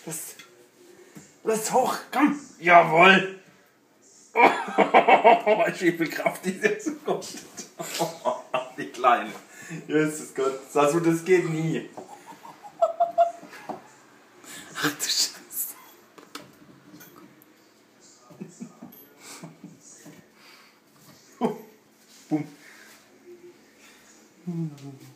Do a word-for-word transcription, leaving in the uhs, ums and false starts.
Das, das hoch, komm. Jawohl. Oh, ich wie viel Kraft die jetzt kostet. Die Kleine. Jesus Gott. Also das geht nie. Ach du Scheiße. Boom.